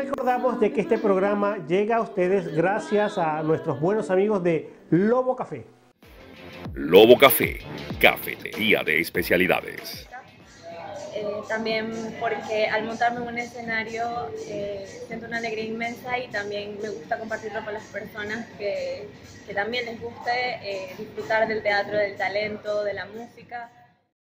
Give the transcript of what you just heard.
recordamos de que este programa llega a ustedes gracias a nuestros buenos amigos de Lobo Café. Lobo Café, cafetería de especialidades. También porque al montarme en un escenario siento una alegría inmensa y también me gusta compartirlo con las personas que también les guste disfrutar del teatro, del talento, de la música.